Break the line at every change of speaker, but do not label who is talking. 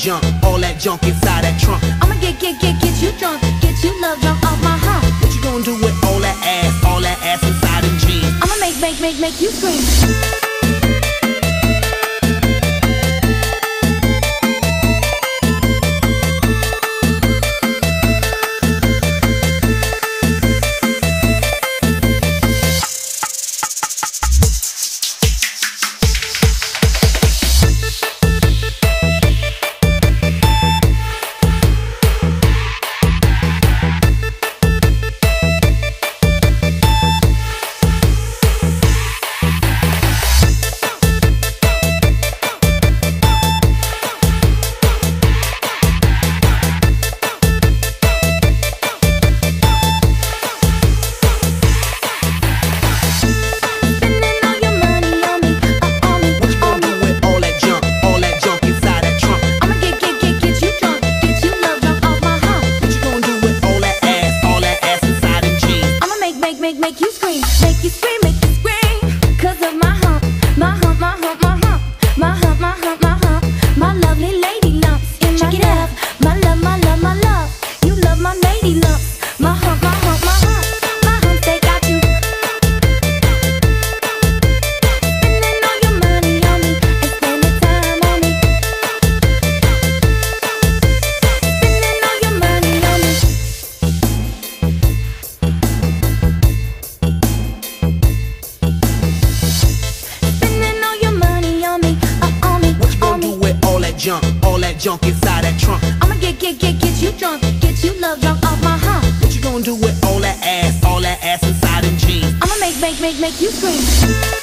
all that junk inside that trunk.
I'ma get you drunk, get you love drunk off my hump.
What you gonna do with all that ass inside them jeans?
I'ma make you scream. Make you scream, make you scream, make you scream. 'Cause of my hump, my hump, my hump, my hump, my hump, my hump, my hump, my lovely lady lumps in my love. My love, my love, my love. You love my lady lumps. My hump, my hump, my hump, my hump, they got you. Spending all your money on me and spending time on me. Spending all your money on me.
All that junk inside that trunk.
I'ma get you drunk, get you love drunk off my hump.
What you gonna do with all that ass inside them jeans?
I'ma make you scream.